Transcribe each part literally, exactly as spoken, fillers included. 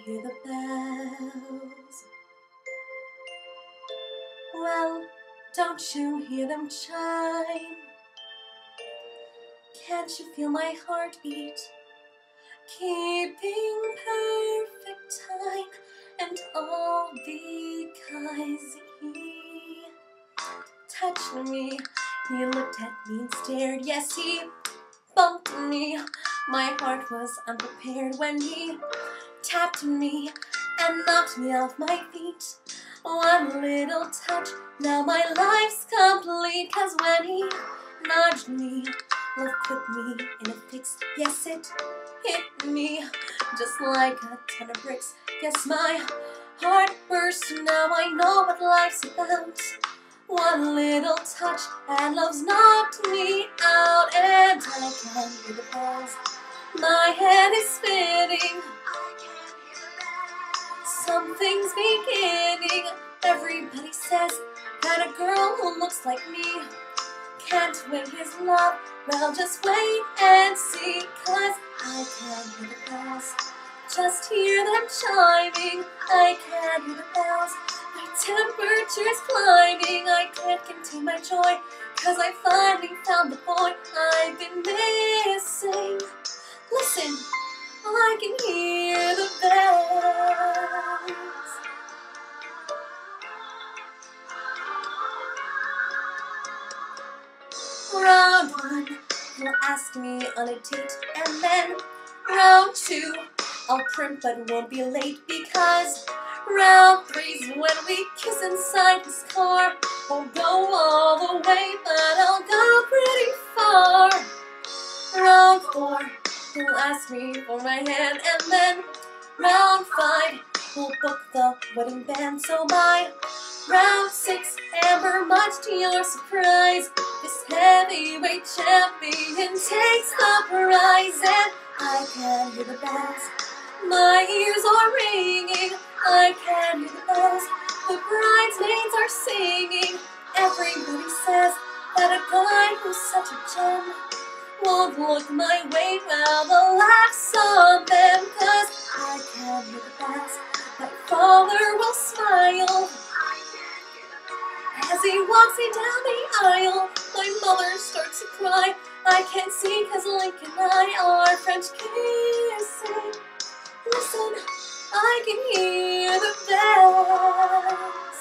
hear the bells. Well, don't you hear them chime? Can't you feel my heartbeat? Keeping perfect time, and all because he touched me. He looked at me and stared. Yes, he bumped me. My heart was unprepared when he tapped me and knocked me off my feet. One little touch, now my life's complete. 'Cause when he nudged me, love put me in a fix. Yes, it hit me just like a ton of bricks. Yes, my heart burst. Now I know what life's about. One little touch and love's knocked me out, and I can't hear the bells. My head is spinning. Something's beginning. Everybody says that a girl who looks like me can't win his love. Well, just wait and see, 'cause I can't hear the bells. Just hear them chiming. I can't hear the bells. My temperature's climbing. I can't contain my joy, 'cause I finally found the boy I've been missing. Listen, I can hear the bells. Round one, you'll ask me on a date, and then round two, I'll print but won't be late, because round three's when we kiss inside his car. Won't go all the way, but I'll go pretty far. Round four, he'll ask me for my hand, and then round five, we'll book the wedding band. So by round six, Amber, much to your surprise, this heavyweight champion takes the prize. And I can hear the bells. My ears are ringing. I can hear the bells. The bridesmaids are singing. Everybody says that a guy who's such a gem won't look my way. Well, the laughs on them, 'cause I can hear the bells. My father will smile as he walks me down the aisle. My mother starts to cry. I can't see 'cause Lincoln and I are French kissing. Listen, I can hear the bells.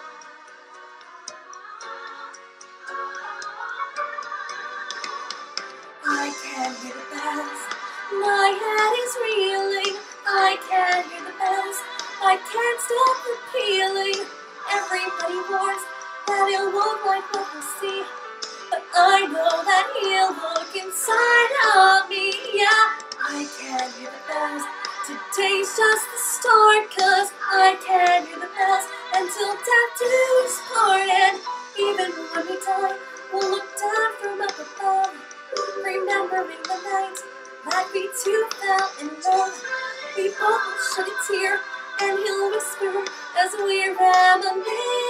I can hear the bells. My head is reeling. I can hear the bells. I can't stop repealing. Everybody warns that he won't like what he'll see, but I know that he'll look inside of me. Yeah, I can hear the bells. Today's just the start, 'cause I can hear the bells until death do us part. And even when we die, we'll look down from up above, remembering the night that we two fell in love. We both will shed a tear, and he'll whisper as we reminisce.